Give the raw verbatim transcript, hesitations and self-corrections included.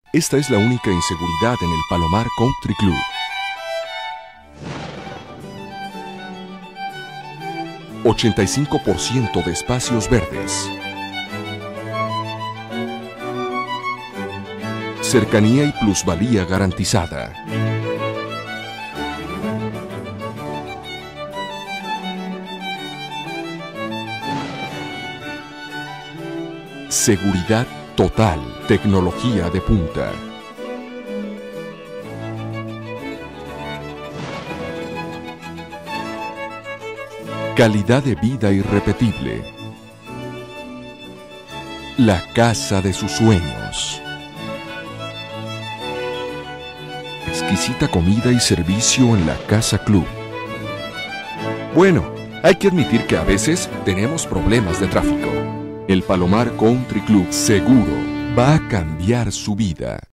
Esta es la única inseguridad en el Palomar Country Club. ochenta y cinco por ciento de espacios verdes. Cercanía y plusvalía garantizada. Seguridad total, tecnología de punta. Calidad de vida irrepetible. La casa de sus sueños. Exquisita comida y servicio en la Casa Club. Bueno, hay que admitir que a veces tenemos problemas de tráfico. El Palomar Country Club seguro va a cambiar su vida.